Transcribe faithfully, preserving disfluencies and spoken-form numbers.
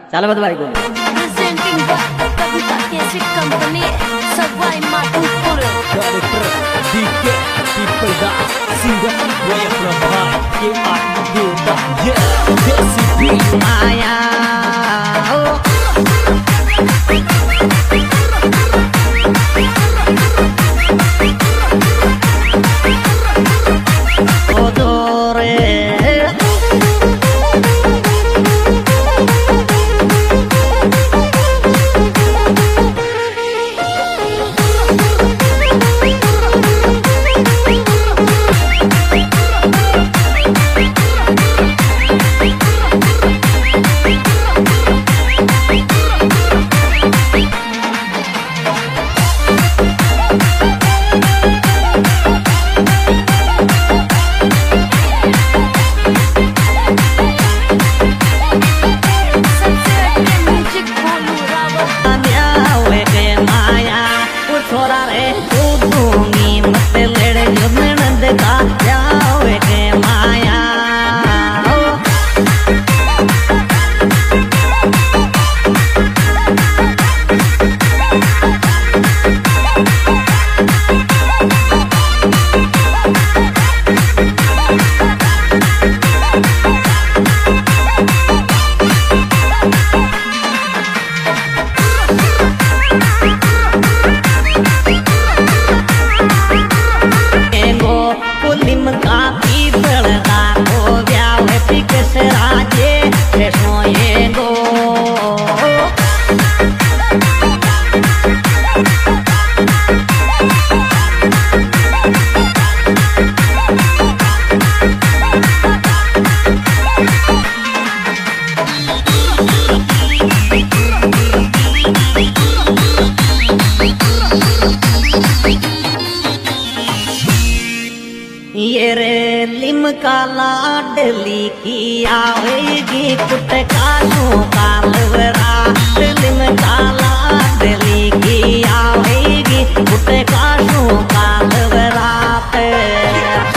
चल बद भाई को presenting Kavita Cassette Company Sawai Madhopur director D K पीपल दा सिंगर वो अपना भाई के आत्म देवता ये देसी भी माया ओ दोरे ये रे लिमका लाडली की आवेगी कुट कालू